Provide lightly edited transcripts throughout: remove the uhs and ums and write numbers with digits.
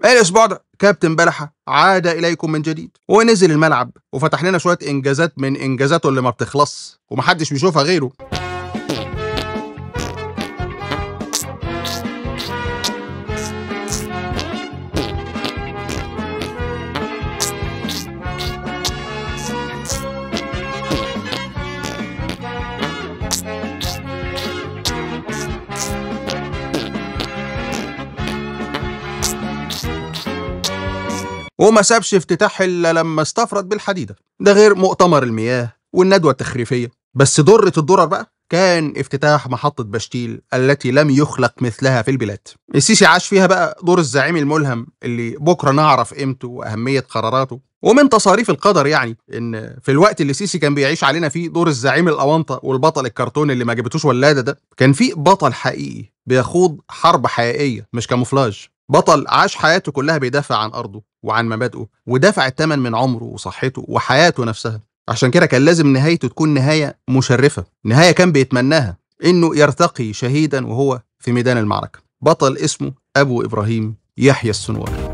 الاسبوع ده كابتن بلحة عاد اليكم من جديد ونزل الملعب وفتح لنا شويه انجازات من انجازاته اللي ما بتخلص ومحدش بيشوفها غيره. وما سابش افتتاح الا لما استفرد بالحديده، ده غير مؤتمر المياه والندوه التخريفيه. بس ضرة الدرر بقى كان افتتاح محطه بشتيل التي لم يخلق مثلها في البلاد. السيسي عاش فيها بقى دور الزعيم الملهم اللي بكره نعرف قيمته واهميه قراراته. ومن تصاريف القدر يعني ان في الوقت اللي السيسي كان بيعيش علينا فيه دور الزعيم الاونطه والبطل الكرتوني اللي ما جابتوش ولاده، ده كان فيه بطل حقيقي بيخوض حرب حقيقيه مش كاموفلاج. بطل عاش حياته كلها بيدافع عن أرضه وعن مبادئه ودفع الثمن من عمره وصحته وحياته نفسها. عشان كده كان لازم نهايته تكون نهاية مشرفة، نهاية كان بيتمناها إنه يرتقي شهيدا وهو في ميدان المعركة. بطل اسمه أبو إبراهيم يحيى السنوار.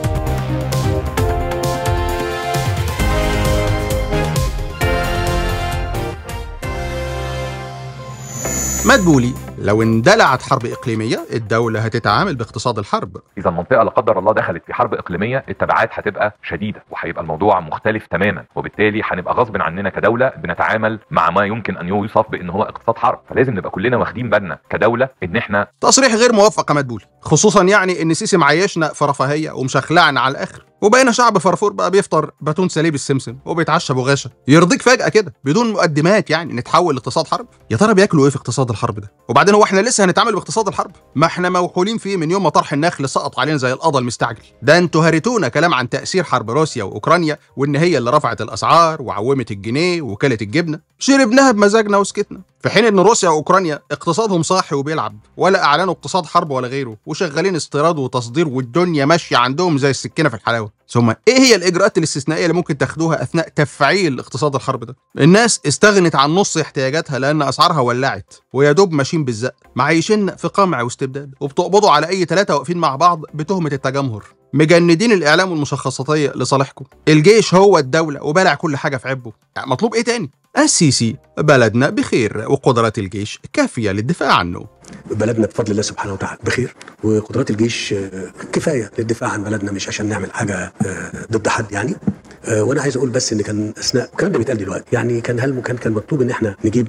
مدبولي لو اندلعت حرب إقليمية الدولة هتتعامل باقتصاد الحرب. إذا المنطقة لا قدر الله دخلت في حرب إقليمية التبعات هتبقى شديدة وهيبقى الموضوع مختلف تماما، وبالتالي هنبقى غصب عننا كدولة بنتعامل مع ما يمكن أن يوصف بأن هو اقتصاد حرب، فلازم نبقى كلنا واخدين بالنا كدولة إن إحنا. تصريح غير موفق يا مدبولي، خصوصا يعني إن السيسي معيشنا في رفاهية ومشخلعنا على الآخر، وبقينا شعب فرفور بقى بيفطر باتون سليب السمسم وبيتعشى بغاشة. يرضيك فجأة كده بدون مقدمات يعني نتحول لاقتصاد حرب؟ يا ترى بياكلوا ايه في اقتصاد الحرب ده؟ وبعدين هو احنا لسه هنتعامل باقتصاد الحرب؟ ما احنا موحولين فيه من يوم ما طرح النخل سقط علينا زي القضا المستعجل. ده انتوا هريتونا كلام عن تأثير حرب روسيا واوكرانيا وان هي اللي رفعت الاسعار وعومت الجنيه وكلت الجبنه. شربناها بمزاجنا وسكتنا، في حين ان روسيا واوكرانيا اقتصادهم صاحي وبيلعب، ولا اعلنوا اقتصاد حرب ولا غيره، وشغالين استيراد وتصدير والدنيا ماشيه عندهم زي السكينه في الحلاوه. ثم ايه هي الاجراءات الاستثنائيه اللي ممكن تاخدوها اثناء تفعيل اقتصاد الحرب ده؟ الناس استغنت عن نص احتياجاتها لان اسعارها ولعت ويا دوب ماشيين بالزق، معيشين في قمع واستبداد، وبتقبضوا على اي ثلاثه واقفين مع بعض بتهمه التجمهر. مجندين الاعلام والمشخصاتيه لصالحكم. الجيش هو الدوله وبلع كل حاجه في عبه، يعني مطلوب ايه تاني؟ السيسي بلدنا بخير وقدرات الجيش كافيه للدفاع عنه. بلدنا بفضل الله سبحانه وتعالى بخير، وقدرات الجيش كفايه للدفاع عن بلدنا، مش عشان نعمل حاجه ضد حد يعني. وانا عايز اقول بس ان كان اثناء الكلام ده بيتقال دلوقتي يعني كان مطلوب ان احنا نجيب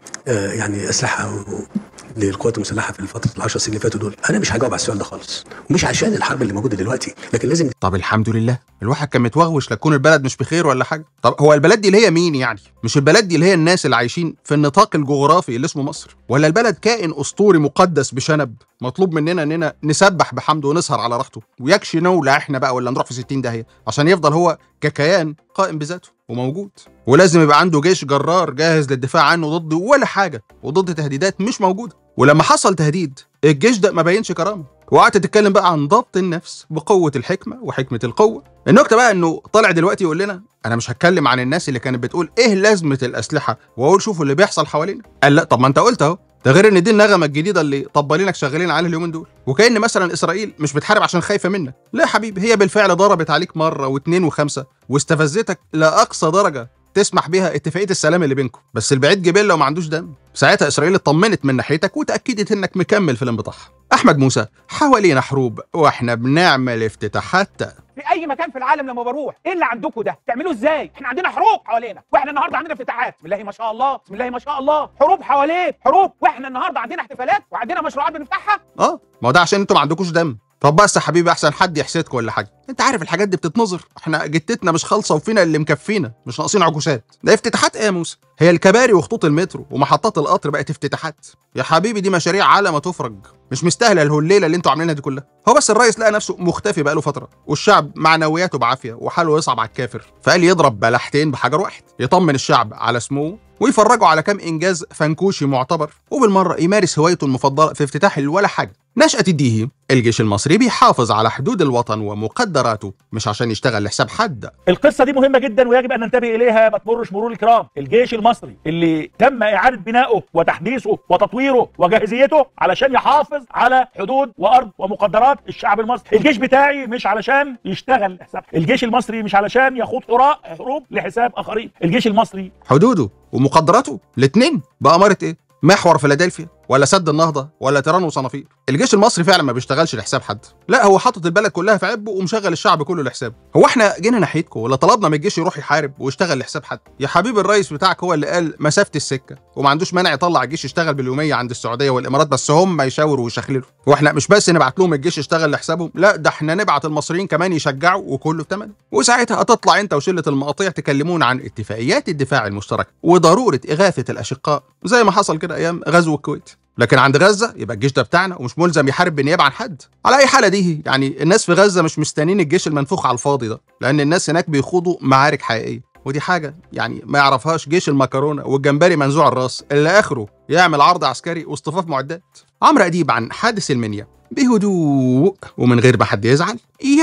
يعني اسلحه للقوات المسلحه في الفتره ال10 سنين اللي فاتوا دول. انا مش هجاوب على السؤال ده خالص، ومش عشان الحرب اللي موجوده دلوقتي، لكن لازم. طب الحمد لله الواحد كان متوغوش لتكون البلد مش بخير ولا حاجه. طب هو البلد دي اللي هي مين يعني؟ مش البلد دي اللي هي الناس اللي عايشين في النطاق الجغرافي اللي اسمه مصر؟ ولا البلد كائن اسطوري مقدس بشنب مطلوب مننا اننا نسبح بحمده ونسهر على راحته ويكشي نولع احنا بقى ولا نروح في 60 داهيه عشان يفضل هو ككيان قائم بذاته وموجود؟ ولازم يبقى عنده جيش جرار جاهز للدفاع عنه ضد ولا حاجه وضد تهديدات مش موجوده. ولما حصل تهديد الجيش ده ما بينش كرامه، وقعدت تتكلم بقى عن ضبط النفس بقوه الحكمه وحكمه القوه. النكته بقى انه طالع دلوقتي يقول لنا انا مش هتكلم عن الناس اللي كانت بتقول ايه لازمه الاسلحه واقول شوفوا اللي بيحصل حوالينا. قال لا، طب ما انت قلت اهو. ده غير ان دي النغمه الجديده اللي طبالينك شغالين عليها اليومين دول، وكأن مثلا اسرائيل مش بتحارب عشان خايفه منك. لا يا حبيبي، هي بالفعل ضربت عليك مره واثنين وخمسه واستفزتك لاقصى درجه تسمح بيها اتفاقيه السلام اللي بينكم، بس البعيد جبله وما عندوش دم. ساعتها اسرائيل اطمنت من ناحيتك وتاكدت انك مكمل في الانبطاح. احمد موسى، حوالينا حروب واحنا بنعمل افتتاحات. في اي مكان في العالم لما بروح ايه اللي عندكم ده؟ تعملوه ازاي؟ احنا عندنا حروب حوالينا، واحنا النهارده عندنا افتتاحات. بسم الله ما شاء الله، بسم الله ما شاء الله، حروب حواليك، حروب، واحنا النهارده عندنا احتفالات وعندنا مشروعات بنفتحها. ما هو ده عشان انتوا ما عندكوش دم. طب بس يا حبيبي احسن حد يحسدكم ولا حاجه. انت عارف الحاجات دي بتتنظر، احنا جتتنا مش خالصه وفينا اللي مكفينا، مش ناقصين عكوسات. ده افتتاحات ايه يا موسى؟ هي الكباري وخطوط المترو ومحطات القطر بقت افتتاحات يا حبيبي؟ دي مشاريع على ما تفرج، مش مستاهله الهليله اللي انتوا عاملينها دي كلها. هو بس الرئيس لقى نفسه مختفي بقاله فتره والشعب معنوياته بعافيه وحاله يصعب على الكافر، فقال يضرب بلحتين بحجر واحد، يطمن الشعب على سموه ويفرجوا على كام انجاز فنكوشي معتبر، وبالمره يمارس هوايته المفضله في افتتاح ولا حاجه. نشأة الديهي، الجيش المصري بيحافظ على حدود الوطن ومقدراته مش عشان يشتغل لحساب حد. القصه دي مهمه جدا ويجب ان ننتبه اليها ما تمرش مرور الكرام. الجيش المصري اللي تم اعاده بنائه وتحديثه وتطويره وجاهزيته علشان يحافظ على حدود وارض ومقدرات الشعب المصري. الجيش بتاعي مش علشان يشتغل لحساب، الجيش المصري مش علشان يخوض حروب لحساب اخرين. الجيش المصري حدوده ومقدراته الاثنين بأمارة ايه؟ محور فيلادلفيا ولا سد النهضه ولا تيران وصنافير. الجيش المصري فعلا ما بيشتغلش لحساب حد، لا هو حاطط البلد كلها في عبه ومشغل الشعب كله لحسابه. هو احنا جينا ناحيتكم ولا طلبنا من الجيش يروح يحارب ويشتغل لحساب حد؟ يا حبيبي الرئيس بتاعك هو اللي قال مسافه السكه وما عندوش مانع يطلع الجيش يشتغل باليوميه عند السعوديه والامارات، بس هم يشاوروا ويشخللوا. واحنا مش بس نبعت لهم الجيش يشتغل لحسابهم، لا ده احنا نبعت المصريين كمان يشجعوا وكله بثمن. وساعتها هتطلع انت وشله المقاطيع تكلمون عن اتفاقيات الدفاع المشترك وضروره اغاثه الاشقاء زي ما حصل كده ايام غزو الكويت. لكن عند غزه يبقى الجيش ده بتاعنا ومش ملزم يحارب بالنيابه عن حد. على اي حاله دي يعني الناس في غزه مش مستنيين الجيش المنفوخ على الفاضي ده، لان الناس هناك بيخوضوا معارك حقيقيه، ودي حاجه يعني ما يعرفهاش جيش المكرونه والجمبري منزوع الراس اللي اخره يعمل عرض عسكري واصطفاف معدات. عمرو اديب عن حادث المنيا بهدوء ومن غير ما حد يزعل،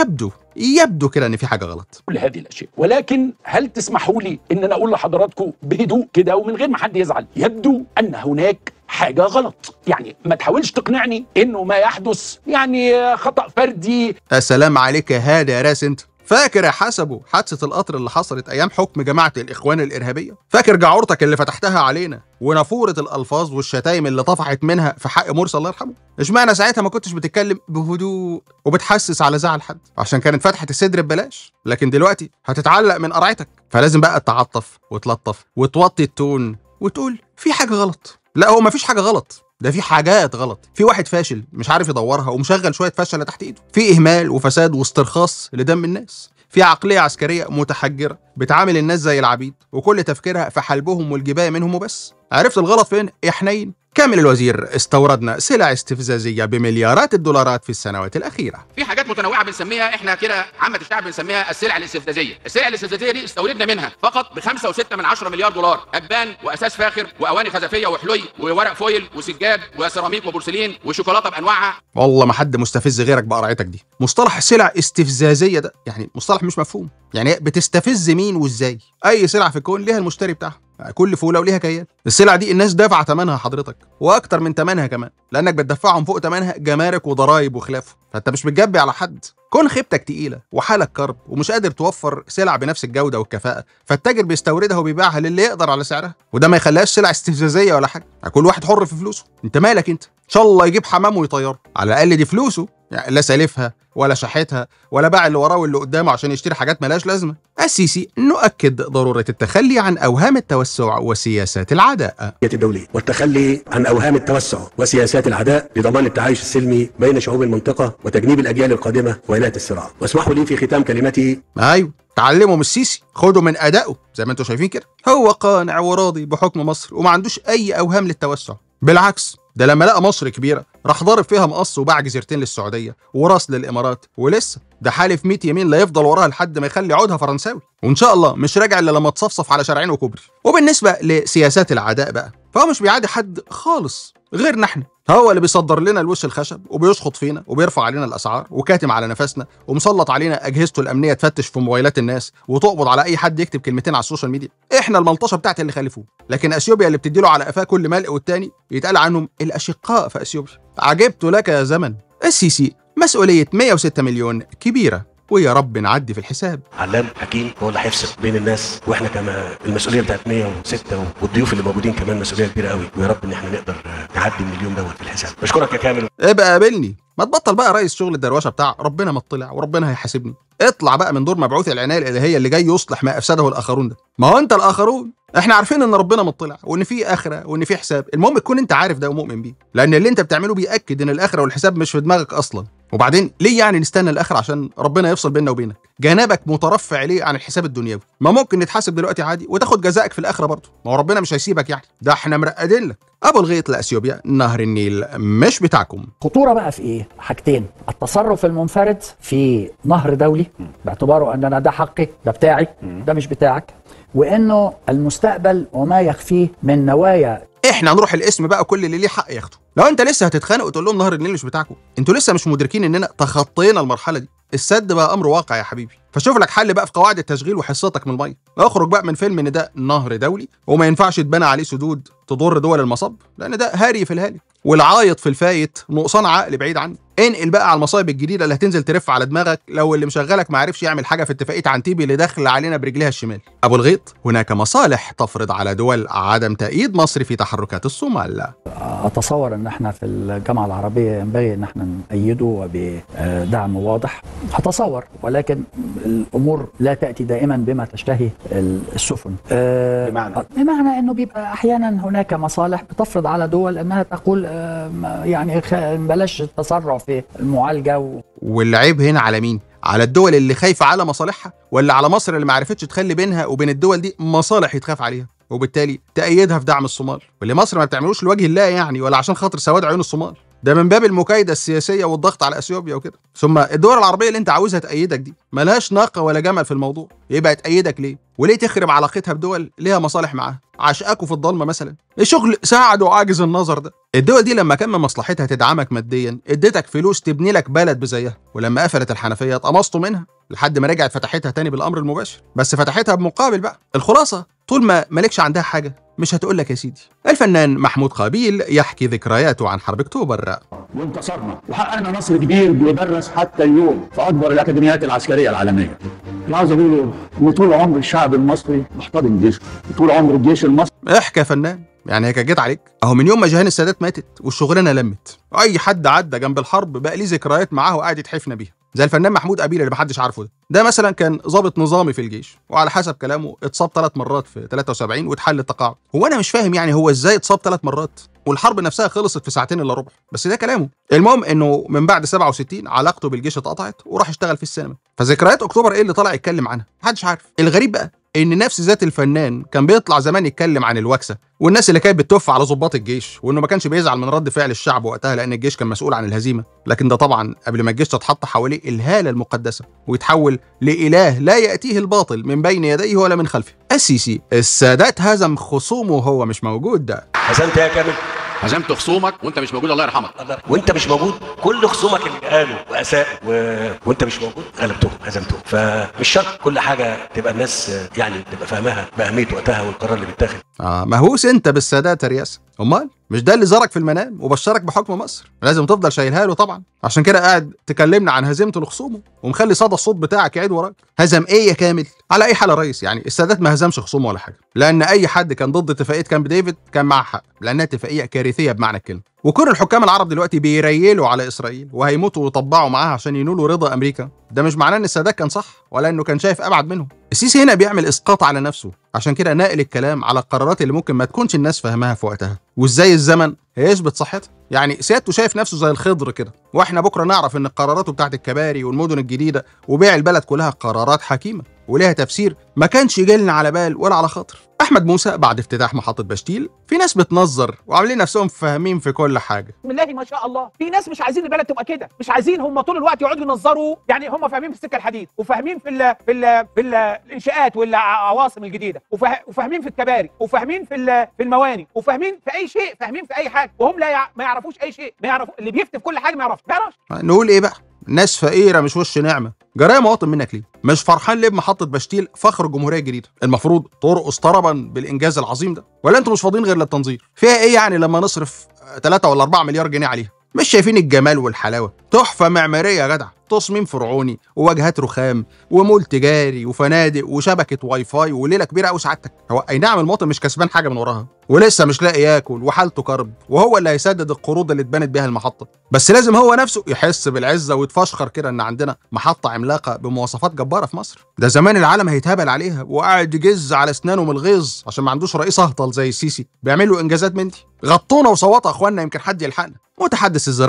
يبدو كده ان في حاجه غلط. كل هذه الاشياء، ولكن هل تسمحوا لي ان انا اقول لحضراتكم بهدوء كده ومن غير ما حد يزعل، يبدو ان هناك حاجه غلط. يعني ما تحاولش تقنعني انه ما يحدث يعني خطأ فردي. السلام عليك يا هادي يا راس انت. فاكر يا حسبه حادثه القطر اللي حصلت ايام حكم جماعه الاخوان الارهابيه؟ فاكر جعورتك اللي فتحتها علينا ونافوره الالفاظ والشتايم اللي طفحت منها في حق مرسي الله يرحمه؟ اشمعنى ساعتها ما كنتش بتتكلم بهدوء وبتحسس على زعل حد عشان كانت فتحه الصدر ببلاش؟ لكن دلوقتي هتتعلق من قرعتك، فلازم بقى تتعطف وتلطف وتوطي التون وتقول في حاجه غلط. لا هو مفيش حاجه غلط، ده في حاجات غلط. في واحد فاشل مش عارف يدورها ومشغل شويه فشله تحت ايده، في اهمال وفساد واسترخاص لدم الناس، في عقليه عسكريه متحجره بتعامل الناس زي العبيد وكل تفكيرها في حلبهم والجبايه منهم وبس. عرفت الغلط فين يا حنين؟ كامل الوزير، استوردنا سلع استفزازيه بمليارات الدولارات في السنوات الاخيره. في حاجات متنوعه بنسميها احنا كده عامه الشعب بنسميها السلع الاستفزازيه. السلع الاستفزازيه دي استوردنا منها فقط ب5.6 مليار دولار، اجبان واساس فاخر واواني خزفيه وحلي وورق فويل وسجاد وسيراميك وبورسلين وشوكولاته بانواعها. والله ما حد مستفز غيرك بقرعتك دي. مصطلح سلع استفزازيه ده يعني مصطلح مش مفهوم، يعني بتستفز مين وازاي؟ اي سلعه في الكون ليها المشتري بتاعها، كل فوله وليها كيان. السلع دي الناس دافعه ثمنها حضرتك واكتر من ثمنها كمان، لانك بتدفعهم فوق ثمنها جمارك وضرايب وخلافه، فانت مش بتجبي على حد. كون خيبتك تقيله وحالك كرب ومش قادر توفر سلع بنفس الجوده والكفاءه، فالتاجر بيستوردها وبيبيعها للي يقدر على سعرها، وده ما يخليهاش سلع استفزازيه ولا حاجه. كل واحد حر في فلوسه، انت مالك انت؟ ان شاء الله يجيب حمام ويطيره، على الاقل دي فلوسه، يعني لا سالفها ولا شحتها ولا باع اللي وراه واللي قدامه عشان يشتري حاجات مالهاش لازمه. السيسي نؤكد ضروره التخلي عن اوهام التوسع وسياسات العداء الدولية، والتخلي عن اوهام التوسع وسياسات العداء لضمان التعايش السلمي بين شعوب المنطقه وتجنيب الاجيال القادمه وإناءة الصراع. واسمحوا لي في ختام كلمتي، ايوه تعلموا من السيسي، خدوا من ادائه زي ما انتم شايفين كده. هو قانع وراضي بحكم مصر وما عندوش اي اوهام للتوسع، بالعكس ده لما لقى مصر كبيره راح ضارب فيها مقص وباع جزيرتين للسعوديه وراس للامارات، ولسه ده حالف 100 يمين لا يفضل وراها لحد ما يخلي عودها فرنساوي، وان شاء الله مش راجع الا لما تصفصف على شارعين وكوبري. وبالنسبه لسياسات العداء بقى، فهو مش بيعادي حد خالص غيرنا احنا، هو اللي بيصدر لنا الوش الخشب وبيشخط فينا وبيرفع علينا الاسعار وكاتم على نفسنا ومسلط علينا اجهزته الامنيه تفتش في موبايلات الناس وتقبض على اي حد يكتب كلمتين على السوشيال ميديا. احنا الملطشه بتاعت اللي خالفوه، لكن اثيوبيا اللي بتديله على قفاه كل ملء والتاني يتقال عنهم الاشقاء في اثيوبيا. عجبت لك يا زمن. السيسي مسؤوليه 106 مليون كبيره، ويا رب نعدي في الحساب. علام حكيم هو اللي هيفصل بين الناس، واحنا كمان المسؤوليه بتاعت 106 والضيوف اللي موجودين كمان مسؤوليه كبيره قوي، ويا رب ان احنا نقدر نعدي المليون دوت في الحساب. بشكرك يا كامل. ابقى قابلني، ما تبطل بقى رئيس شغل الدروشه بتاع ربنا ما اطلع وربنا هيحاسبني. اطلع بقى من دور مبعوث العنايه الالهيه اللي جاي يصلح ما افسده الاخرون ده. ما هو انت الاخرون، احنا عارفين ان ربنا مطلع وان في اخره وان في حساب، المهم تكون انت عارف ده ومؤمن بيه، لان اللي انت بتعمله بياكد ان الاخره والحساب مش في دماغك اصلا. وبعدين ليه يعني نستنى الاخر عشان ربنا يفصل بيننا وبينك؟ جنابك مترفع ليه عن الحساب الدنيوي؟ ما ممكن نتحاسب دلوقتي عادي وتاخد جزائك في الاخره برضه، ما هو ربنا مش هيسيبك يعني، ده احنا مرقدين لك. ابو الغيط لاثيوبيا، نهر النيل مش بتاعكم. خطوره بقى في ايه؟ حاجتين: التصرف المنفرد في نهر دولي باعتباره ان انا ده حقي، ده بتاعي، ده مش بتاعك، وانه المستقبل وما يخفيه من نوايا. احنا هنروح الاسم بقى، كل اللي ليه حق ياخده. لو انت لسه هتتخانق وتقول لهم نهر النيل مش بتاعكم، انتوا لسه مش مدركين اننا تخطينا المرحله دي. السد بقى امر واقع يا حبيبي، فشوف لك حل بقى في قواعد التشغيل وحصتك من الميه. اخرج بقى من فيلم ان ده نهر دولي وما ينفعش تبنى عليه سدود تضر دول المصب، لان ده هاري في الهالك والعايط في الفايت نقصان عقل بعيد عني. انقل بقى على المصايب الجديده اللي هتنزل ترف على دماغك لو اللي مشغلك ما عرفش يعمل حاجه في اتفاقيه عنتيبي اللي داخل علينا برجليها الشمال. ابو الغيط، هناك مصالح تفرض على دول عدم تأييد مصر في تحركات الصومال. اتصور ان احنا في الجامعه العربيه ينبغي ان احنا نأيده وبدعم واضح، اتصور، ولكن الامور لا تأتي دائما بما تشتهي السفن. بمعنى انه بيبقى احيانا هناك مصالح بتفرض على دول انها تقول يعني بلاش التسرع في المعالجه والعيب هنا على مين؟ على الدول اللي خايفه على مصالحها، ولا على مصر اللي ما عرفتش تخلي بينها وبين الدول دي مصالح يتخاف عليها وبالتالي تأيدها في دعم الصومال، واللي مصر ما بتعملوش لوجه الله يعني، ولا عشان خاطر سواد عيون الصومال، ده من باب المكايده السياسيه والضغط على اثيوبيا وكده. ثم الدول العربيه اللي انت عاوزها تأيدك دي ملهاش ناقه ولا جمل في الموضوع، يبقى تأيدك ليه؟ وليه تخرب علاقتها بدول ليها مصالح معاها؟ عشقاكوا في الضلمه مثلا، الشغل ساعد وعاجز النظر ده. الدول دي لما كان من مصلحتها تدعمك ماديا اديتك فلوس تبني لك بلد بزيها، ولما قفلت الحنفيه اتقمصتوا منها لحد ما رجعت فتحتها تاني بالامر المباشر، بس فتحتها بمقابل بقى. الخلاصه طول ما مالكش عندها حاجه مش هتقول لك يا سيدي. الفنان محمود قابيل يحكي ذكرياته عن حرب اكتوبر. وانتصرنا وحققنا نصر كبير بيدرس حتى اليوم في اكبر الاكاديميات العسكريه العالميه. انا عاوز اقول ان طول عمر الشعب المصري محتضن جيشه، وطول عمر الجيش المصري. احكي يا فنان، يعني هيك جيت عليك؟ اهو من يوم ما جهان السادات ماتت والشغلانه لمت، اي حد عدى جنب الحرب بقى ليه ذكريات معاه وقاعد يتحفنا بيها، زي الفنان محمود قابيل اللي محدش عارفه ده مثلا كان ضابط نظامي في الجيش، وعلى حسب كلامه اتصاب 3 مرات في 73 واتحل التقاعد. هو انا مش فاهم يعني هو ازاي اتصاب 3 مرات والحرب نفسها خلصت في 2 ساعتين الا ربع، بس ده كلامه. المهم انه من بعد 67 علاقته بالجيش اتقطعت وراح اشتغل في السينما، فذكريات اكتوبر ايه اللي طلع يتكلم عنها؟ محدش عارف. الغريب بقى ان نفس ذات الفنان كان بيطلع زمان يتكلم عن الوكسه والناس اللي كانت بتف على ضباط الجيش، وانه ما كانش بيزعل من رد فعل الشعب وقتها لان الجيش كان مسؤول عن الهزيمه، لكن ده طبعا قبل ما الجيش تتحط حواليه الهاله المقدسه ويتحول لاله لا ياتيه الباطل من بين يديه ولا من خلفه. السيسي السادات هزم خصومه وهو مش موجود. ده هزمت يا كامل؟ هزمت خصومك وانت مش موجود، الله يرحمك. وانت مش موجود كل خصومك اللي قالوا واساءوا وانت مش موجود غلبتهم هزمتهم. فمش شرط كل حاجه تبقى الناس يعني تبقى فاهمها باهميه وقتها والقرار اللي بيتاخد. مهووس انت بالسادات يا رياسه، امال مش ده اللي زارك في المنام وبشرك بحكم مصر؟ لازم تفضل شايلها له طبعا، عشان كده قاعد تكلمنا عن هزيمته لخصومه ومخلي صدى الصوت بتاعك يعيد وراك. هزم ايه يا كامل؟ على اي حال يا ريس، يعني السادات ما هزمش خصومه ولا حاجه، لان اي حد كان ضد اتفاقيه كامب ديفيد كان معاه حق، لانها اتفاقيه كارثيه بمعنى الكلمه. وكل الحكام العرب دلوقتي بيريلوا على اسرائيل وهيموتوا ويطبعوا معاها عشان ينولوا رضا امريكا. ده مش معناه ان السادات كان صح ولا انه كان شايف ابعد منهم. السيسي هنا بيعمل اسقاط على نفسه، عشان كده ناقل الكلام على القرارات اللي ممكن ما تكونش الناس فاهماها في وقتها، وازاي الزمن هيثبت صحتها. يعني سيادته شايف نفسه زي الخضر كده، واحنا بكره نعرف ان قراراته بتاعت الكباري والمدن الجديده وبيع البلد كلها قرارات حكيمه وليها تفسير ما كانش يجيلنا على بال ولا على خاطر. احمد موسى بعد افتتاح محطه بشتيل، في ناس بتنظر وعاملين نفسهم فاهمين في كل حاجه. بسم الله ما شاء الله، في ناس مش عايزين البلد تبقى كده، مش عايزين، هم طول الوقت يقعدوا ينظروا، يعني هم فاهمين في السكه الحديد وفاهمين في الانشاءات والعواصم الجديده، وفاهمين في الكباري وفاهمين في المواني وفاهمين في اي شيء، فاهمين في اي حاجه، وهم ما يعرفوش اي شيء، ما يعرفوا اللي بيفتي في كل حاجه ما يعرفش. نقول ايه بقى؟ ناس فقيره مش وش نعمه. جرايه مواطن منك ليه؟ مش فرحان ليه بمحطه بشتيل فخر الجمهوريه الجديده؟ المفروض ترقص طربا بالانجاز العظيم ده، ولا انتوا مش فاضيين غير للتنظير؟ فيها ايه يعني لما نصرف 3 ولا 4 مليار جنيه عليها؟ مش شايفين الجمال والحلاوه؟ تحفه معماريه يا جدع، تصميم فرعوني وواجهات رخام ومول تجاري وفنادق وشبكه واي فاي وليله كبيره قوي سعادتك. هو اي نعم المواطن مش كسبان حاجه من وراها ولسه مش لاقي ياكل وحالته كرب، وهو اللي هيسدد القروض اللي اتبنت بيها المحطه، بس لازم هو نفسه يحس بالعزه ويتفشخر كده ان عندنا محطه عملاقه بمواصفات جباره في مصر. ده زمان العالم هيتهبل عليها وقاعد يجز على اسنانه من الغيظ عشان ما عندوش رئيس اهطل زي السيسي بيعمل له انجازات من دي. غطونا وصوتوا يا اخوانا يمكن حد يلحقنا. متحدث الزراعه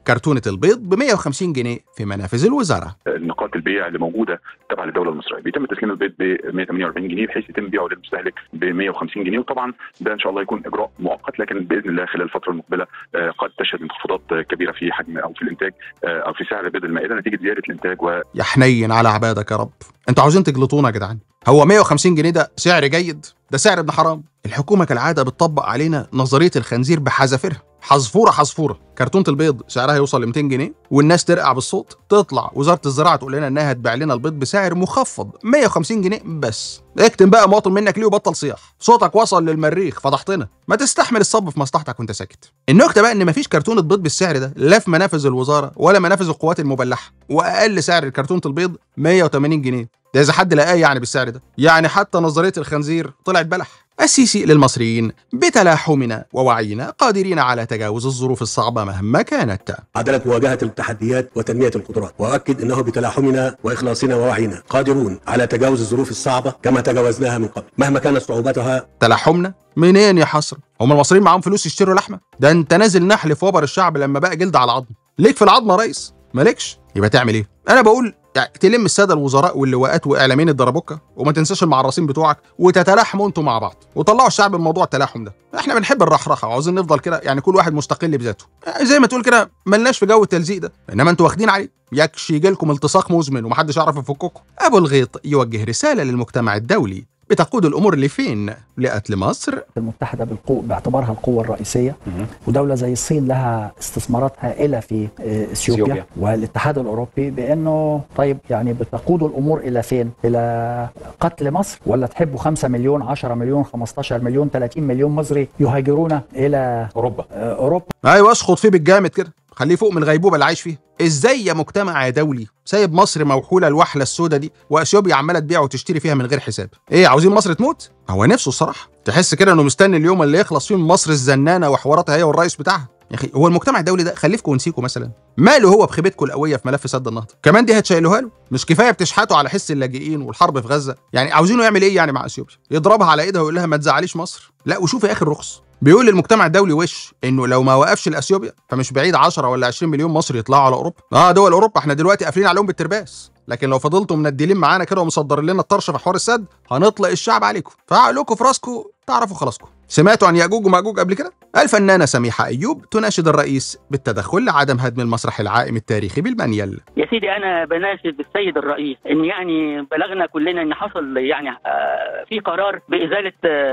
كرتونة البيض ب 150 جنيه في منافذ الوزارة. نقاط البيع اللي موجودة تبع للدولة المصرية بيتم تسليم البيض ب 148 جنيه بحيث يتم بيعه للمستهلك ب 150 جنيه، وطبعا ده ان شاء الله يكون اجراء مؤقت، لكن باذن الله خلال الفترة المقبلة قد تشهد انخفاضات كبيرة في حجم او في الانتاج او في سعر بيض المائدة نتيجة زيادة الانتاج. يا حنين على عبادك يا رب، انتوا عاوزين تجلطونا يا جدعان. هو 150 جنيه ده سعر جيد؟ ده سعر ابن حرام. الحكومة كالعادة بتطبق علينا نظرية الخنزير بحذافيرها، حظفورة حظفورة. كرتونة البيض سعرها يوصل ل 200 جنيه والناس ترقع بالصوت، تطلع وزارة الزراعة تقول لنا انها هتبيع لنا البيض بسعر مخفض 150 جنيه بس. اكتم بقى مواطن منك ليه وبطل صياح، صوتك وصل للمريخ فضحتنا، ما تستحمل الصب في مصلحتك وانت ساكت. النكتة بقى ان مفيش كرتونة بيض بالسعر ده لا في منافذ الوزارة ولا منافذ القوات المبلحة، واقل سعر كرتونة البيض 180 جنيه. ده اذا حد لقاه يعني بالسعر ده، يعني حتى نظرية الخنزير طلعت بلح. السيسي للمصريين: بتلاحمنا ووعينا قادرين على تجاوز الظروف الصعبة مهما كانت. عدالة مواجهة التحديات وتنمية القدرات، وأؤكد أنه بتلاحمنا وإخلاصنا ووعينا قادرون على تجاوز الظروف الصعبة كما تجاوزناها من قبل مهما كانت صعوبتها. تلاحمنا منين يا حسرة؟ هم المصريين معاهم فلوس يشتروا لحمة؟ ده انت نازل نحل في وبر الشعب لما بقى جلد على عظم. ليك في العظمة يا ريس؟ مالكش؟ يبقى تعمل ايه؟ انا بقول يعني تلم الساده الوزراء واللواءات واعلاميين الدربوكه وما تنساش المعرسين بتوعك وتتلاحموا انتوا مع بعض وطلعوا الشعب من موضوع التلاحم ده. احنا بنحب الرحرحه وعاوزين نفضل كده، يعني كل واحد مستقل بذاته زي ما تقول كده، ملناش في جو التلزيق ده، انما انتوا واخدين عليه يكش يجي لكم التصاق مزمن ومحدش يعرف يفككم. ابو الغيط يوجه رساله للمجتمع الدولي بتقود الامور لفين؟ لقتل مصر المتحده بالقوه باعتبارها القوه الرئيسيه، ودوله زي الصين لها استثمارات هائله في اثيوبيا، والاتحاد الاوروبي بانه طيب يعني بتقود الامور الى فين؟ الى قتل مصر، ولا تحبوا 5 مليون 10 مليون 15 مليون 30 مليون مصري يهاجرون الى اوروبا؟ ايوه اشخط فيه بالجامد كده، خليه فوق من الغيبوبه اللي عايش فيها. ازاي يا مجتمع يا دولي سايب مصر موحوله الوحله السوداء دي واثيوبيا عماله تبيع وتشتري فيها من غير حساب؟ ايه عاوزين مصر تموت؟ هو نفسه الصراحه، تحس كده انه مستني اليوم اللي يخلص فيه مصر الزنانه وحواراتها هي والرئيس بتاعها. يا اخي هو المجتمع الدولي ده خليفكم ونسيكم مثلا، ماله هو بخيبتكم القويه في ملف سد النهضه؟ كمان دي هتشيلوها له؟ مش كفايه بتشحتوا على حس اللاجئين والحرب في غزه؟ يعني عاوزينه يعمل ايه يعني مع اثيوبيا؟ يضربها على ايدها ويقول لها ما تزعليش مصر؟ لا وشوف يا اخي الرخص، بيقول للمجتمع الدولي وش انه لو ما وقفش لاثيوبيا فمش بعيد 10 ولا 20 مليون مصري يطلعوا على اوروبا. دول اوروبا احنا دلوقتي قافلين عليهم بالترباس، لكن لو فضلتم مندلين معانا كده ومصدرين لنا الطرش في حوار السد هنطلق الشعب عليكم، فعقلكم في راسكم تعرفوا خلاصكم. سمعتوا عن ياجوج وماجوج قبل كده؟ الفنانه سميحه ايوب تناشد الرئيس بالتدخل لعدم هدم المسرح العائم التاريخي بالمنيل. يا سيدي انا بناشد السيد الرئيس ان يعني بلغنا كلنا ان حصل يعني في قرار بازاله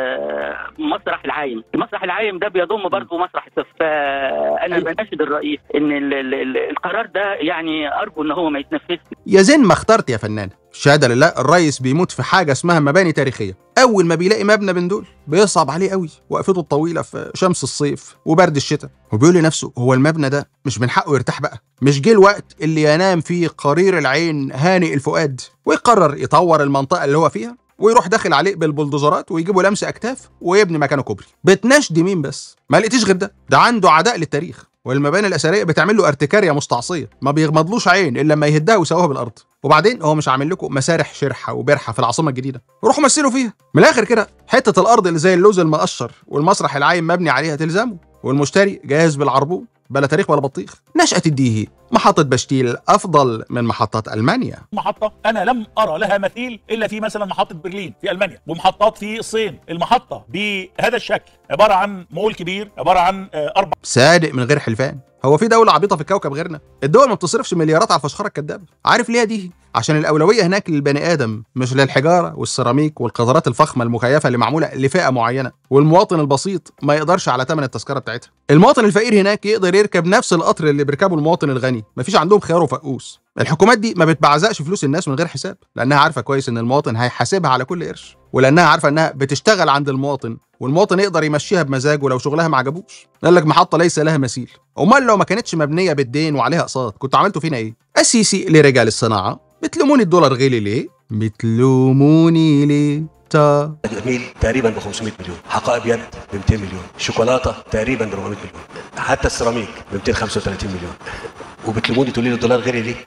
مسرح العايم، المسرح العايم ده بيضم برضه مسرح الطفل، فانا بناشد الرئيس ان القرار ده يعني ارجو ان هو ما يتنفذش. يا زين ما اخترت يا فنان، شهاده لله الرئيس بيموت في حاجه اسمها مباني تاريخيه، اول ما بيلاقي مبنى من دول بيصعب عليه قوي وقفته الطويله في شمس الصيف وبرد الشتاء، وبيقول لنفسه هو المبنى ده مش من حقه يرتاح بقى؟ مش جه الوقت اللي ينام فيه قرير العين هانئ الفؤاد ويقرر يطور المنطقه اللي هو فيها ويروح داخل عليه بالبلدوزرات ويجيبوا لمس اكتاف ويبني مكانه كوبري؟ بتناشد مين بس؟ ما لقيتيش غير ده عنده عداء للتاريخ، والمباني الاثريه بتعمل له ارتكاريه مستعصيه، ما بيغمضلوش عين الا لما يهدها ويسووها بالارض. وبعدين هو مش عامل لكم مسارح شرحه وبرحه في العاصمه الجديده؟ روحوا مثلوا فيها من الاخر كده. حته الارض اللي زي اللوز المقشر والمسرح العايم مبني عليها تلزمه، والمشتري جاهز بالعربون بلا تاريخ ولا بطيخ. نشأة الديهي محطة بشتيل أفضل من محطات ألمانيا. محطة أنا لم أرى لها مثيل إلا في مثلا محطة برلين في ألمانيا، ومحطات في الصين. المحطة بهذا الشكل عبارة عن مول كبير، عبارة عن 4 صادق من غير حلفان. هو في دولة عبيطة في الكوكب غيرنا؟ الدول ما بتصرفش مليارات على الفشخرة الكدابة. عارف ليه دي؟ عشان الأولوية هناك للبني آدم مش للحجارة والسيراميك والقذرات الفخمة المكيفة اللي معمولة لفئة معينة، والمواطن البسيط ما يقدرش على ثمن التذكرة بتاعتها. المواطن الفقير هناك يقدر يركب نفس القطر اللي بيركبه المواطن الغني، مفيش عندهم خيار وفقوس. الحكومات دي ما بتبعزقش فلوس الناس من غير حساب، لأنها عارفة كويس إن المواطن هيحاسبها على كل قرش، ولأنها عارفة إنها بتشتغل عند المواطن والمواطن يقدر يمشيها بمزاجه لو شغلها ما عجبوش. قال لك محطة ليس لها مثيل. امال لو ما كانتش مبنية بالدين وعليها اقساط كنتوا عملتوا فينا ايه؟ السيسي لرجال الصناعة: بتلوموني الدولار غلي ليه؟ بتلوموني ليه؟ الجميل تقريبا ب 500 مليون، حقائب يد ب 200 مليون، شوكولاته تقريبا ب 400 مليون، حتى السيراميك ب 235 مليون. وبتلوموني تقولي لي الدولار غلي ليه؟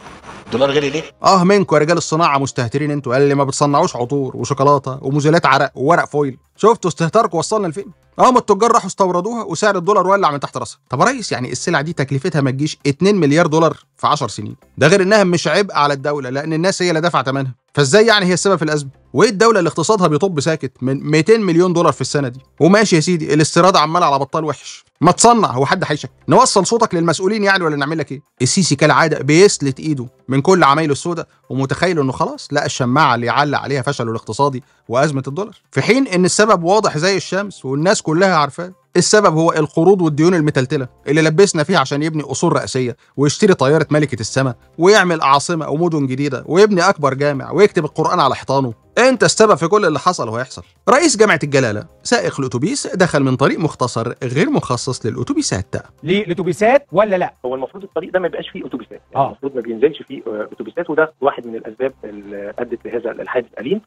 الدولار غلي ليه؟ منكم يا رجال الصناعه مستهترين انتوا اللي ما بتصنعوش عطور وشوكولاته ومزيلات عرق وورق فويل. شفتوا استهتاركم وصلنا لفين؟ ما التجار راحوا استوردوها وسعر الدولار ولع من تحت راسها. طب يا ريس يعني السلعه دي تكلفتها ما تجيش 2 مليار دولار في 10 سنين، ده غير انها مش عبء على الدوله لان الناس هي اللي دافعه ثمنها، فازاي يعني هي السبب في الازمه؟ وايه الدوله اللي اقتصادها بيطب ساكت من 200 مليون دولار في السنه دي؟ وماشي يا سيدي الاستيراد عمال على بطال وحش، ما تصنع، هو حد هيشك؟ نوصل صوتك للمسؤولين يعني ولا نعمل لك ايه؟ السيسي كالعاده بيسلت ايده من كل عمايله السوداء ومتخيل انه خلاص لقى الشماعه اللي يعلق عليها فشله الاقتصادي وازمه الدولار، في حين ان السبب واضح زي الشمس والناس كلها عارفاه. السبب هو القروض والديون المتلتله اللي لبسنا فيها عشان يبني اصول رئاسيه ويشتري طياره ملكه السماء ويعمل عاصمه ومدن جديده ويبني اكبر جامع ويكتب القران على حيطانه. انت السبب في كل اللي حصل وهيحصل. رئيس جامعه الجلاله سائق الاتوبيس دخل من طريق مختصر غير مخصص للاتوبيسات. ليه الاتوبيسات ولا لا؟ هو المفروض الطريق ده ما يبقاش فيه اتوبيسات، يعني المفروض ما بينزلش فيه اتوبيسات، وده واحد من الاسباب اللي ادت لهذا الحادث الاليم.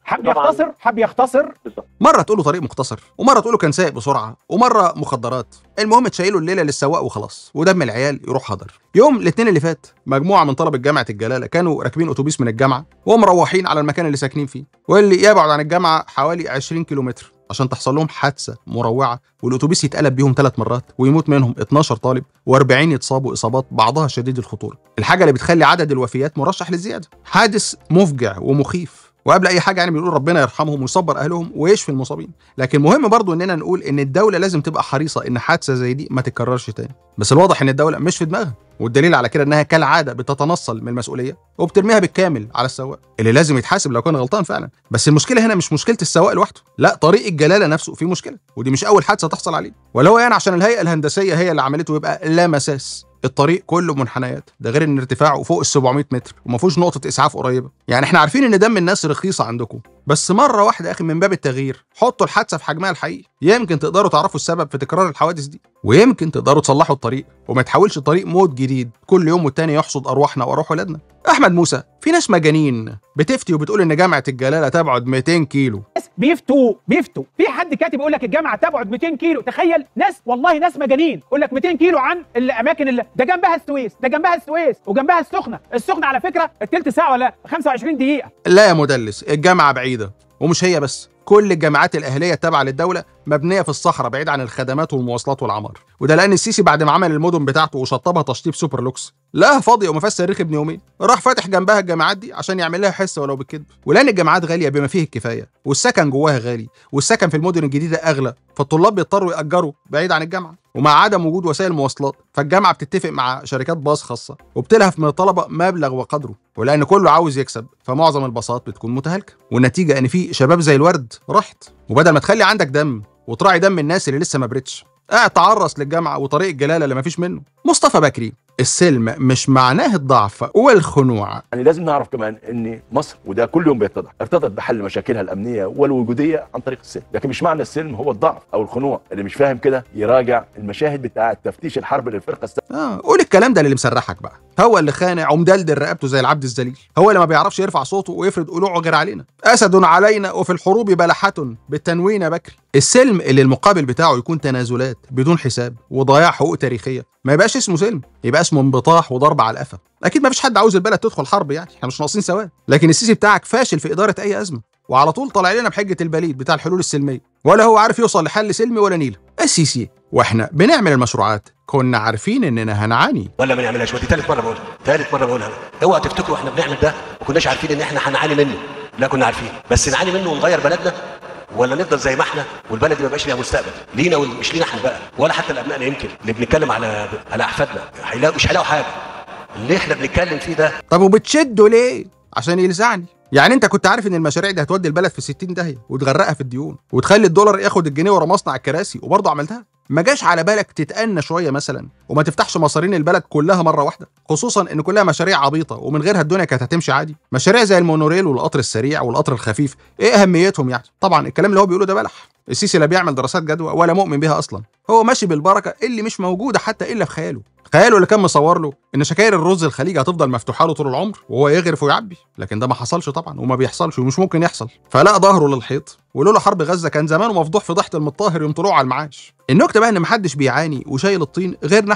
حب يختصر بالظبط. مره تقول له طريق مختصر ومره تقول له كان سايق بسرعه ومره مخدرات، المهم تشيلوا الليله للسواق وخلاص ودم العيال يروح هدر. يوم الاثنين اللي فات مجموعه من طلبه جامعه الجلاله كانوا راكبين اتوبيس من الجامعه ومروحين على المكان اللي ساكنين فيه واللي يبعد عن الجامعه حوالي 20 كيلومتر عشان تحصل لهم حادثه مروعه والاتوبيس يتقلب بيهم 3 مرات ويموت منهم 12 طالب و40 يتصابوا اصابات بعضها شديد الخطوره، الحاجه اللي بتخلي عدد الوفيات مرشح للزياده. حادث مفجع ومخيف، وقبل اي حاجه يعني بنقول ربنا يرحمهم ويصبر اهلهم ويشفي المصابين، لكن مهم برضو اننا نقول ان الدوله لازم تبقى حريصه ان حادثه زي دي ما تتكررش تاني، بس الواضح ان الدوله مش في دماغها، والدليل على كده انها كالعاده بتتنصل من المسؤوليه وبترميها بالكامل على السواق اللي لازم يتحاسب لو كان غلطان فعلا. بس المشكله هنا مش مشكله السواق لوحده، لا طريق الجلاله نفسه فيه مشكله، ودي مش اول حادثه تحصل عليه، ولا هو يعني عشان الهيئه الهندسيه هي اللي عملته يبقى لا مساس. الطريق كله منحنيات، ده غير ان ارتفاعه فوق ال 700 متر وما فيهوش نقطه اسعاف قريبه. يعني احنا عارفين ان دم الناس رخيصه عندكم، بس مره واحده يا اخي من باب التغيير حطوا الحادثه في حجمها الحقيقي، يمكن تقدروا تعرفوا السبب في تكرار الحوادث دي، ويمكن تقدروا تصلحوا الطريق وما يتحولش الطريق موت جديد كل يوم والتاني يحصد ارواحنا وارواح ولادنا. احمد موسى، في ناس مجانين بتفتي وبتقول ان جامعه الجلاله تبعد 200 كيلو. بيفتوا في حد كاتب يقول لك الجامعه تبعد 200 كيلو، تخيل ناس والله ناس مجانين يقول لك 200 كيلو عن الاماكن اللي ده جنبها السويس، ده جنبها السويس وجنبها السخنه على فكره الثلث ساعه ولا 25 دقيقه. لا يا مدلس، الجامعه بعيده، ومش هي بس، كل الجامعات الاهليه التابعه للدوله مبنيه في الصحراء بعيد عن الخدمات والمواصلات والعمار، وده لان السيسي بعد ما عمل المدن بتاعته وشطبها تشطيب سوبر لوكس لقاها فاضيه وما فيهاش صريخ ابن يومين، راح فاتح جنبها الجامعات دي عشان يعمل لها حصه ولو بالكذب، ولان الجامعات غاليه بما فيه الكفايه والسكن جواها غالي والسكن في المدن الجديده اغلى، فالطلاب بيضطروا ياجروا بعيد عن الجامعه، ومع عدم وجود وسائل مواصلات فالجامعه بتتفق مع شركات باص خاصه وبتلهف من الطلبه مبلغ وقدره، ولان كله عاوز يكسب فمعظم الباصات بتكون متهالكه، والنتيجه ان في شباب زي الورد راحت، وبدل ما تخلي عندك دم وتراعي دم الناس اللي لسه ما برتش قاعد تعرص للجامعه وطريق الجلاله اللي ما فيش منه. مصطفى بكري، السلم مش معناه الضعف والخنوع. يعني لازم نعرف كمان ان مصر وده كل يوم بيتضح ارتضت بحل مشاكلها الامنيه والوجوديه عن طريق السلم، لكن مش معنى السلم هو الضعف او الخنوع. اللي مش فاهم كده يراجع المشاهد بتاعه تفتيش الحرب للفرقه قول الكلام ده اللي مسرحك بقى، هو اللي خانع ومدلدل رقبته زي العبد الذليل، هو اللي ما بيعرفش يرفع صوته ويفرد قلوعه غير علينا. اسد علينا وفي الحروب بلحة بالتنوين يا بكري. السلم اللي المقابل بتاعه يكون تنازلات بدون حساب وضياع حقوق تاريخيه ما يبقاش اسمه سلم، يبقى اسمه انبطاح وضرب على القفا. اكيد ما فيش حد عاوز البلد تدخل حرب، يعني احنا مش ناقصين سواد، لكن السيسي بتاعك فاشل في اداره اي ازمه، وعلى طول طالع لنا بحجه البليد بتاع الحلول السلميه، ولا هو عارف يوصل لحل سلمي ولا نيله. السيسي واحنا بنعمل المشروعات كنا عارفين اننا هنعاني ولا ما نعملهاش، ودي ثالث مره بقولها. اوعى تفتكروا احنا بنعمل ده ما كناش عارفين ان احنا هنعاني منه، لا كنا عارفين، بس نعاني منه ونغير بلدنا ولا نفضل زي ما احنا والبلد دي ما بقاش ليها مستقبل لينا ومش لينا احنا بقى ولا حتى لابنائنا. يمكن اللي بنتكلم على احفادنا مش هيلاقوا حاجه اللي احنا بنتكلم فيه ده. طب وبتشدوا ليه؟ عشان يلزعني. يعني انت كنت عارف ان المشاريع دي هتودي البلد في 60 داهيه وتغرقها في الديون وتخلي الدولار ياخد الجنيه ورا مصنع الكراسي، وبرضه عملتها؟ ما جاش على بالك تتأنى شويه مثلا وما تفتحش مصارين البلد كلها مره واحده، خصوصا ان كلها مشاريع عبيطه ومن غيرها الدنيا كانت هتمشي عادي. مشاريع زي المونوريل والقطر السريع والقطر الخفيف، ايه اهميتهم يعني؟ طبعا الكلام اللي هو بيقوله ده بلح، السيسي لا بيعمل دراسات جدوى ولا مؤمن بيها اصلا، هو ماشي بالبركه اللي مش موجوده حتى الا في خياله اللي كان مصور له ان شكاير الرز الخليج هتفضل مفتوحه له طول العمر وهو يغرف ويعبي، لكن ده ما حصلش طبعا وما بيحصلش ومش ممكن يحصل، فلقى ظهره للحيط، ولولا حرب غزه كان زمانه مفضوح في ضحيه المطهر يوم طلوعه على المعاش. النكته بقى ان محدش بيعاني وشايل الطين غيرنا احنا،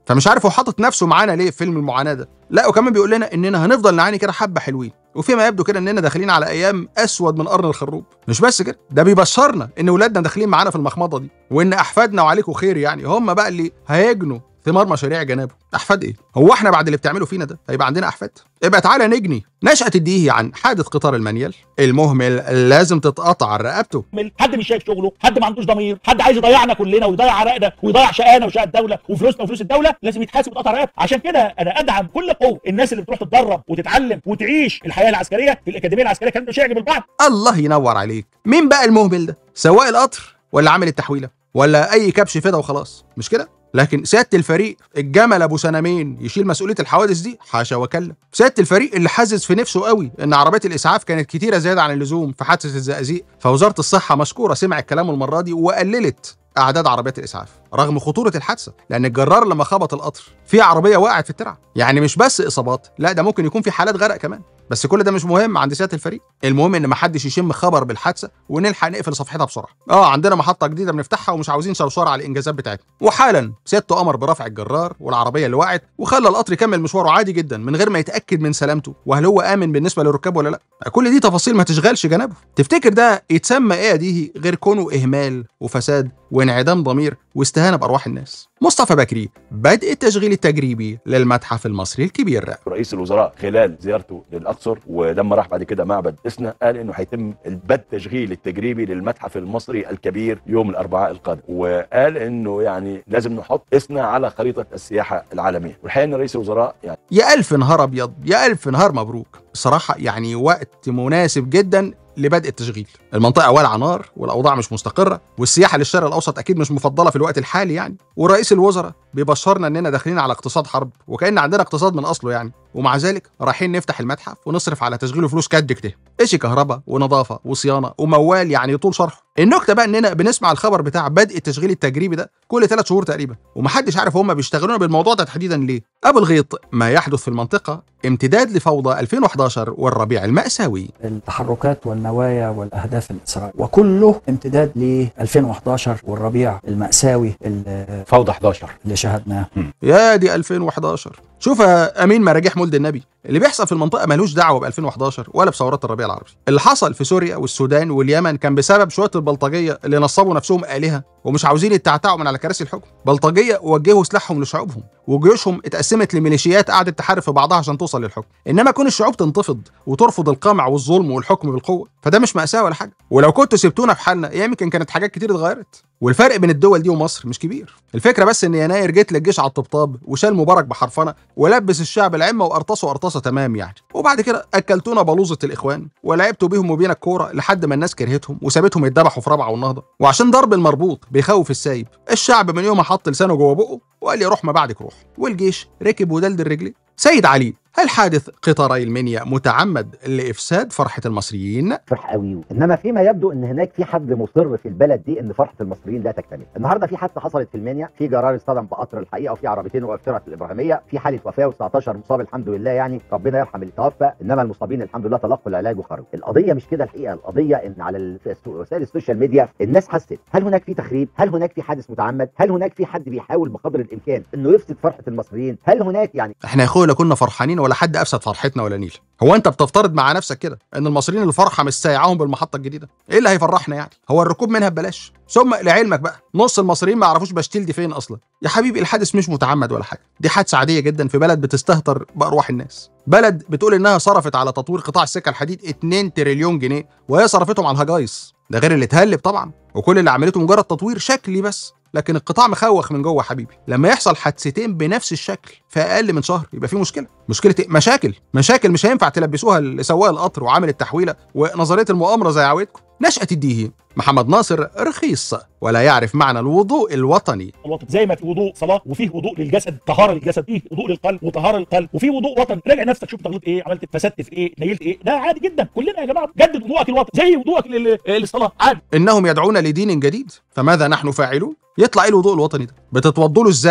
فمش عارف هو حاطط نفسه معانا ليه في فيلم المعاناه ده. لا وكمان بيقول لنا اننا هنفضل نعاني كده حبه حلوين، وفيما يبدو كده اننا داخلين على ايام اسود من قرن الخروب. مش بس كده، ده بيبشرنا ان ولادنا داخلين معانا في المخمضه دي، وان احفادنا وعليكم خير يعني هم بقى اللي هيجنوا ثمار مشاريع جنابه. احفاد ايه؟ هو احنا بعد اللي بتعملوا فينا ده هيبقى عندنا احفاد؟ يبقى تعالى نجني نشأة الديهي عن حادث قطار المنيل المهمل لازم تتقطع رقبته. حد مش شايف شغله، حد ما عندوش ضمير، حد عايز يضيعنا كلنا ويضيع عرقنا ويضيع شقانا وشقى الدوله وفلوسنا وفلوس الدوله، لازم يتحاسب ويتقطع رقبته. عشان كده انا ادعم كل قوه الناس اللي بتروح تتدرب وتتعلم وتعيش الحياه العسكريه في الاكاديميه العسكريه. كان مش يعجب البعض. الله ينور عليك. مين بقى المهمل ده؟ سواق القطر ولا عامل التحويله ولا اي كبش فدا وخلاص؟ مش كده؟ لكن سياده الفريق الجمل ابو سنمين يشيل مسؤوليه الحوادث دي؟ حاشا وكلا. سياده الفريق اللي حاسس في نفسه قوي ان عربيات الاسعاف كانت كتيره زياده عن اللزوم في حادثه الزقازيق، فوزاره الصحه مشكوره سمعت كلامه المره دي وقللت اعداد عربيات الاسعاف رغم خطوره الحادثه، لان الجرار لما خبط القطر في عربيه وقعت في الترعه. يعني مش بس اصابات، لا ده ممكن يكون في حالات غرق كمان. بس كل ده مش مهم عند سياده الفريق، المهم ان ما حدش يشم خبر بالحادثه ونلحق نقفل صفحتها بسرعه. عندنا محطه جديده بنفتحها ومش عاوزين شرشره على الانجازات بتاعتنا. وحالا سيادته امر برفع الجرار والعربيه اللي وقعت وخلى القطر يكمل مشواره عادي جدا من غير ما يتاكد من سلامته وهل هو امن بالنسبه للركاب ولا لا. كل دي تفاصيل ما تشغلش جنابه. تفتكر ده يتسمى ايه دي غير كونه اهمال وفساد وانعدام ضمير واستهانه بارواح الناس؟ مصطفى بكري، بدء التشغيل التجريبي للمتحف المصري الكبير. رئيس الوزراء خلال زيارته للاقصر ولما راح بعد كده معبد إسنا قال انه هيتم بدء التشغيل التجريبي للمتحف المصري الكبير يوم الاربعاء القادم، وقال انه يعني لازم نحط إسنا على خريطه السياحه العالميه. والحقيقه ان رئيس الوزراء يعني يا الف نهار ابيض، يا الف نهار مبروك. بصراحه يعني وقت مناسب جدا لبدء التشغيل. المنطقه والعه نار والاوضاع مش مستقره والسياحه للشرق الاوسط اكيد مش مفضله في الوقت الحالي يعني. ورئيس الوزراء بيبشرنا اننا داخلين على اقتصاد حرب وكأن عندنا اقتصاد من اصله يعني، ومع ذلك رايحين نفتح المتحف ونصرف على تشغيله فلوس كد كده. ايش كهرباء ونظافه وصيانه وموال يعني طول شرحه. النكته بقى اننا بنسمع الخبر بتاع بدء التشغيل التجريبي ده كل 3 شهور تقريبا، ومحدش عارف هم بيشتغلونا بالموضوع ده تحديدا ليه. ابو الغيط، ما يحدث في المنطقه امتداد لفوضى 2011 والربيع المأساوي. التحركات والنوايا والاهداف الاسرائيليه وكله امتداد ل 2011 والربيع المأساوي فوضى 11 اللي شاهدناه. يا دي 2011. شوف يا امين مراجيح مولد النبي، اللي بيحصل في المنطقه ملوش دعوه ب 2011 ولا بثورات الربيع العربي. اللي حصل في سوريا والسودان واليمن كان بسبب شويه البلطجيه اللي نصبوا نفسهم آلهة ومش عاوزين يتعتعوا من على كراسي الحكم. بلطجيه وجهوا سلاحهم لشعوبهم وجيوشهم اتقسمت لميليشيات قعدت تحارب في بعضها عشان توصل للحكم. انما كون الشعوب تنتفض وترفض القمع والظلم والحكم بالقوه فده مش مأساة ولا حاجه. ولو كنتوا سبتونا في حالنا يمكن كانت حاجات كتير اتغيرت. والفرق بين الدول دي ومصر مش كبير. الفكره بس ان يناير جيت للجيش على الطبطاب وشال مبارك بحرفنه ولبس الشعب العمه وقرطسه قرطسه تمام يعني. وبعد كده اكلتونا بلوزه الاخوان ولعبتوا بيهم وبين الكوره لحد ما الناس كرهتهم وسابتهم يتذبحوا في رابعه والنهضه. وعشان ضرب المربوط بيخوف السايب، الشعب من يوم حط لسانه جوه بقه وقال يا روح ما بعدك روح، والجيش ركب ودلدل رجليه. سيد علي، هل حادث قطاري المنيا متعمد لإفساد فرحة المصريين؟ فرح قوي، انما فيما يبدو ان هناك في حد مصر في البلد دي ان فرحة المصريين لا تكتمل. النهارده في حادثة حصلت في المنيا، في جرار اصطدم بقطر الحقيقة وفي عربيتين وقفترة الإبراهيمية، في حالة وفاة و19 مصاب الحمد لله يعني ربنا يرحم اللي توفى، انما المصابين الحمد لله تلقوا العلاج وخرجوا. القضية مش كده الحقيقة، القضية ان على وسائل السوشيال ميديا الناس حست هل هناك في تخريب؟ هل هناك في حادث متعمد؟ هل هناك في حد بيحاول بقدر الإمكان انه يفسد فرحة المصريين؟ هل هناك يعني احنا يا اخويا لا كنا فرحانين ولا حد افسد فرحتنا ولا نيل. هو انت بتفترض مع نفسك كده ان المصريين الفرحه مش سايعاهم بالمحطه الجديده؟ ايه اللي هيفرحنا يعني؟ هو الركوب منها ببلاش؟ ثم لعلمك بقى نص المصريين ما يعرفوش بشتيل دي فين اصلا. يا حبيبي الحادث مش متعمد ولا حاجه، دي حادثه عاديه جدا في بلد بتستهتر بارواح الناس، بلد بتقول انها صرفت على تطوير قطاع السكه الحديد 2 تريليون جنيه وهي صرفتهم على الهجايص، ده غير اللي اتهلب طبعا، وكل اللي عملته مجرد تطوير شكلي بس، لكن القطاع مخوخ من جوه حبيبي. لما يحصل حادثتين بنفس الشكل في اقل من شهر يبقى في مشكله. مشكله إيه؟ مشاكل مش هينفع تلبسوها لسواق القطر وعامل التحويله ونظريه المؤامره زي عوايدكم. نشأة الديهي، محمد ناصر رخيص ولا يعرف معنى الوضوء الوطني. زي ما في وضوء صلاه وفيه وضوء للجسد، طهاره للجسد، فيه وضوء للقلب وطهاره للقلب، وفي وضوء وطني. راجع نفسك شوف تغلط ايه، عملت فسدت في ايه، نيلت ايه، ده عادي جدا. كلنا يا جماعه جدد وضوءك الوطني زي وضوءك للصلاه عادي. انهم يدعون لدين جديد فماذا نحن فاعلون؟ يطلع ايه الوضوء الوطني ده؟ بتتوضوا له ازاي يعني؟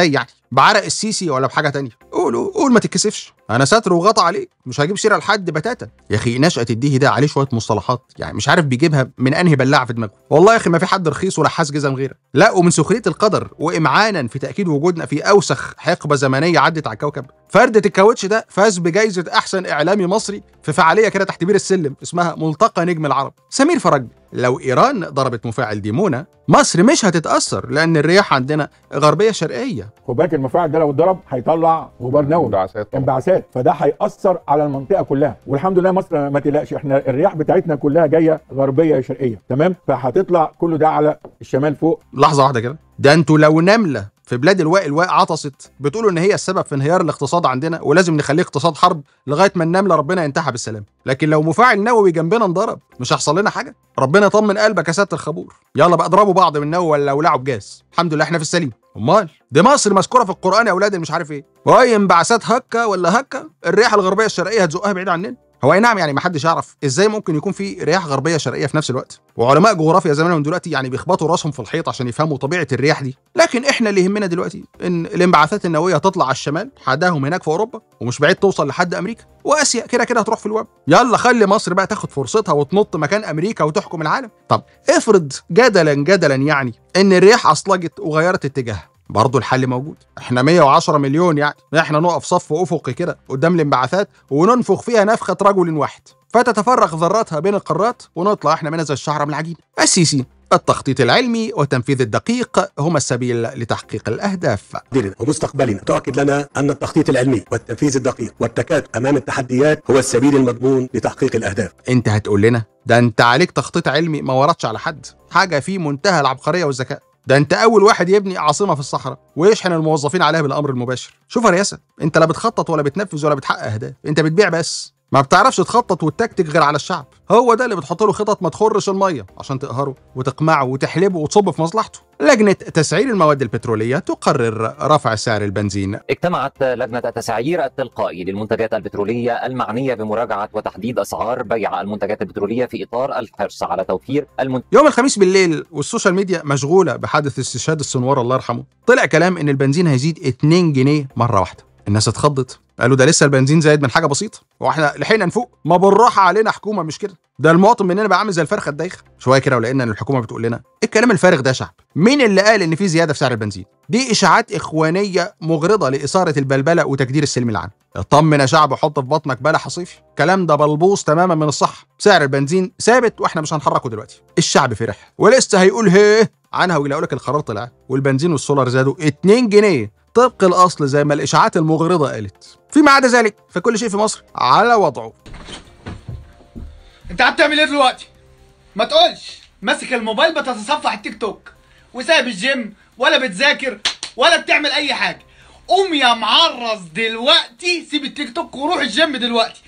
بعرق السيسي ولا بحاجه تانية؟ قول ما تتكسفش، انا ساتر وغطى عليه، مش هجيب سيره لحد بتاتا. يا اخي نشأة الديهي ده عليه شويه مصطلحات يعني مش عارف بيجيبها من انهي بلاعه في دماغه. والله يا اخي ما في حد رخيص ولا حاس جزم غيرك. لا ومن سخريه القدر وامعانا في تاكيد وجودنا في اوسخ حقبه زمنيه عدت على الكوكب، فردة الكاوتش ده فاز بجائزه احسن اعلامي مصري في فعاليه كده تحت بير السلم اسمها ملتقى نجم العرب. سمير فرج: لو ايران ضربت مفاعل ديمونه مصر مش هتتاثر لان الرياح عندنا غربيه شرقيه. خد بالك المفاعل ده لو اتضرب هيطلع غبار نووي، انبعاثات، فده هيأثر على المنطقه كلها. والحمد لله مصر ما تقلقش، احنا الرياح بتاعتنا كلها جايه غربيه شرقيه، تمام؟ فهتطلع كله ده على الشمال فوق. لحظه واحده كده، ده انتوا لو نمله في بلاد الواء عطست بتقولوا ان هي السبب في انهيار الاقتصاد عندنا ولازم نخليه اقتصاد حرب لغايه ما النمله ربنا ينتهى بالسلام. لكن لو مفاعل نووي جنبنا انضرب مش هيحصل لنا حاجه. ربنا يطمن قلبك يا سياده الخبور. يلا بقى اضربوا بعض من نووي ولا ولعوا بجاز، الحمد لله احنا في السليم. امال دي مصر مذكوره في القران يا اولاد مش عارف ايه، واي انبعاثات هكه ولا هكه الرياح الغربيه الشرقيه هتزقها بعيد عننا. هو اي نعم يعني ما حدش يعرف ازاي ممكن يكون في رياح غربيه شرقيه في نفس الوقت، وعلماء جغرافيا زمانهم دلوقتي يعني بيخبطوا راسهم في الحيط عشان يفهموا طبيعه الرياح دي. لكن احنا اللي يهمنا دلوقتي ان الانبعاثات النوويه هتطلع على الشمال حداهم هناك في اوروبا، ومش بعيد توصل لحد امريكا واسيا، كده كده هتروح في الواب. يلا خلي مصر بقى تاخد فرصتها وتنط مكان امريكا وتحكم العالم. طب افرض جدلا يعني ان الرياح اصلجت وغيرت اتجاهها، برضه الحل موجود. احنا 110 مليون، يعني احنا نقف صف افقي كده قدام الانبعاثات وننفخ فيها نفخه رجل واحد فتتفرق ذراتها بين القارات ونطلع احنا منها زي الشعره من العجين. السيسي: التخطيط العلمي والتنفيذ الدقيق هما السبيل لتحقيق الاهداف. ومستقبلنا تؤكد لنا ان التخطيط العلمي والتنفيذ الدقيق والتكاتف امام التحديات هو السبيل المضمون لتحقيق الاهداف. انت هتقول لنا ده انت عليك تخطيط علمي ما وردش على حد، حاجه في منتهى العبقريه والذكاء. ده انت اول واحد يبني عاصمه في الصحراء ويشحن الموظفين عليها بالامر المباشر. شوف يا رياسه، انت لا بتخطط ولا بتنفذ ولا بتحقق اهداف، انت بتبيع بس، ما بتعرفش تخطط وتكتك غير على الشعب. هو ده اللي بتحط له خطط ما تخرش الميه عشان تقهره وتقمعه وتحلبه وتصب في مصلحته. لجنه تسعير المواد البتروليه تقرر رفع سعر البنزين. اجتمعت لجنه التسعير التلقائي للمنتجات البتروليه المعنيه بمراجعه وتحديد اسعار بيع المنتجات البتروليه في اطار الحرص على توفير يوم الخميس بالليل والسوشيال ميديا مشغوله بحادث استشهاد السنوار الله يرحمه، طلع كلام ان البنزين هيزيد 2 جنيه مره واحده. الناس اتخضت، قالوا ده لسه البنزين زايد من حاجه بسيطه واحنا لحقنا نفوق؟ ما بالراحه علينا حكومه مش كده، ده المواطن مننا بقى عامل زي الفرخه الدايخه. شويه كده ولقينا ان الحكومه بتقول لنا الكلام الفارغ ده شعب. مين اللي قال ان في زياده في سعر البنزين؟ دي اشاعات اخوانيه مغرضه لاثاره البلبله وتجدير السلم العام. اطمن يا شعب وحط في بطنك بلح صيفي، الكلام ده بلبوص تماما من الصح. سعر البنزين ثابت واحنا مش هنحركه دلوقتي. الشعب فرح ولسه هيقول هيه عنها ويلاقوا لك القرار طلع والبنزين والسولار زادوا 2 جنيه طبق الاصل زي ما الاشاعات المغرضه قالت. فيما عدا ذلك فكل شيء في مصر على وضعه. انت بتعمل ايه دلوقتي؟ ما تقولش. ماسك الموبايل بتتصفح التيك توك وسايب الجيم ولا بتذاكر ولا بتعمل اي حاجه. قوم يا معرض دلوقتي، سيب التيك توك وروح الجيم دلوقتي.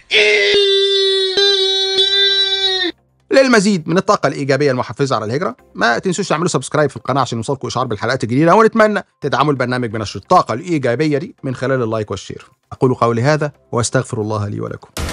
للمزيد من الطاقة الإيجابية المحفزة على الهجرة ما تنسوش تعملوا سبسكرايب في القناة عشان يوصلكم إشعار بالحلقات الجديدة، ونتمنى تدعموا البرنامج بنشر الطاقة الإيجابية دي من خلال اللايك والشير. أقول قولي هذا وأستغفر الله لي ولكم.